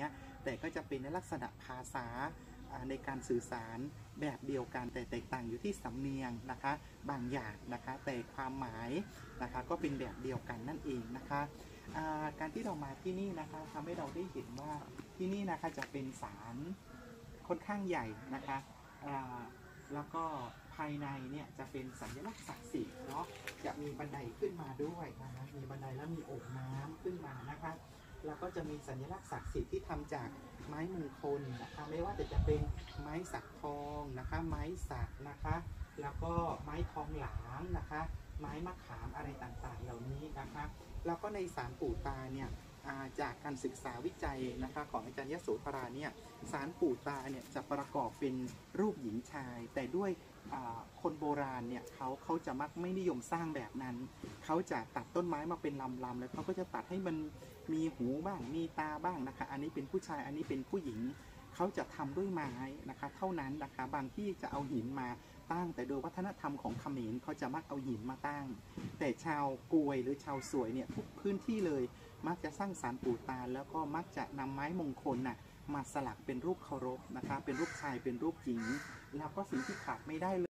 งี้ยแต่ก็จะเป็นในลักษณะภาษาในการสื่อสารแบบเดียวกันแต่แตกต่างอยู่ที่สำเนียงนะคะบางอย่างนะคะแต่ความหมายนะคะก็เป็นแบบเดียวกันนั่นเองนะคะการที่เรามาที่นี่นะคะทำให้เราได้เห็นว่าที่นี่นะคะจะเป็นศาลค่อนข้างใหญ่นะคะแล้วก็ภายในเนี่ยจะเป็นสัญลักษณ์ศักดิ์สิทธิ์เนาะจะมีบันไดขึ้นมาด้วยนะคะมีบันไดแล้วมีโอ่งน้ำขึ้นมานะคะแล้วก็จะมีสัญลักษณ์ศักดิ์สิทธิ์ที่ทำจากไม้มงคลนะคะไม่ว่าจะเป็นไม้สักทองนะคะไม้สักนะคะแล้วก็ไม้ทองหลางนะคะไม้มะขามอะไรต่างๆเหล่านี้นะคะแล้วก็ในศาลปู่ตาเนี่ยจากการศึกษาวิจัยนะคะของอาจารย์ยโสธราเนี่ยศาลปู่ตาเนี่ยจะประกอบเป็นรูปหญิงชายแต่ด้วยคนโบราณเนี่ยเขาจะมักไม่นิยมสร้างแบบนั้นเขาจะตัดต้นไม้มาเป็นลำๆแล้วเขาก็จะตัดให้มันมีหูบ้างมีตาบ้างนะคะอันนี้เป็นผู้ชายอันนี้เป็นผู้หญิงเขาจะทำด้วยไม้นะคะเท่านั้นนะคะบางที่จะเอาหินมาตั้งแต่โดยวัฒนธรรมของเขมรเขาจะมักเอาหินมาตั้งแต่ชาวกวยหรือชาวสวยเนี่ยทุกพื้นที่เลยมักจะสร้างศาลปู่ตาแล้วก็มักจะนำไม้มงคลน่ะมาสลักเป็นรูปเคารพนะคะเป็นรูปชายเป็นรูปหญิงแล้วก็สิ่งที่ขาดไม่ได้เลย